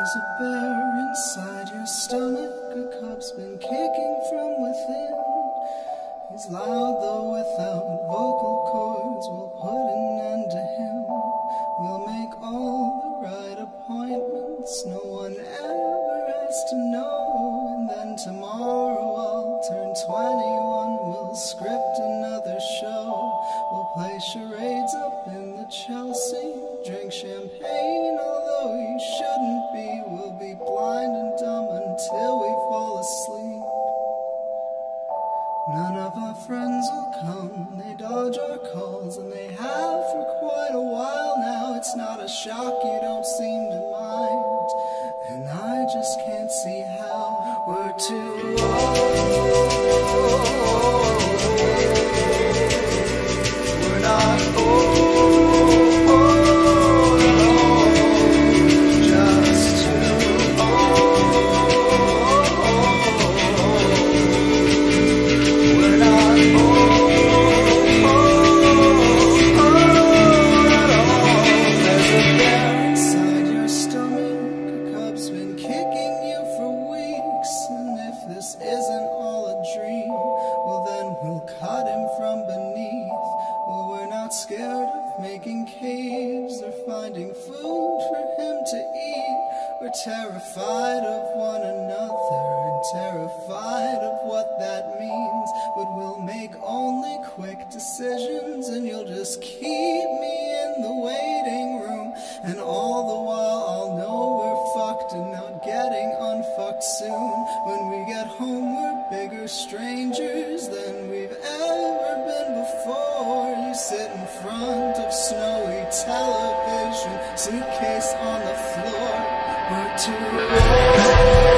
There's a bear inside your stomach, a cub's been kicking from within. He's loud though without vocal cords, we'll put an end to him. We'll make all the right appointments, no one ever has to know. And then tomorrow I'll turn 21, we'll script another show. We'll play charades up in the Chelsea, drink champagne although you shouldn't be. We'll be blind and dumb until we fall asleep. None of our friends will come, they dodge our calls, and they have for quite a while now. It's not a shock you don't seem to mind, and I just can't see how. We're too old. We're not old, just too old. We're not There's a bear inside your stomach, a cub's been kicking you for weeks. And if this isn't all a dream, well then we'll cut him from beneath. Well, we're not scared of making caves or finding food for him to eat. We're terrified of one another and terrified of what that means. But we'll make only quick decisions, and you'll just keep me in the waiting room. And all the while I'll know we're fucked and not getting unfucked soon. When we get home we're bigger strangers than we've ever been before. You sit in front of snowy television, suitcase on the floor. We're too old.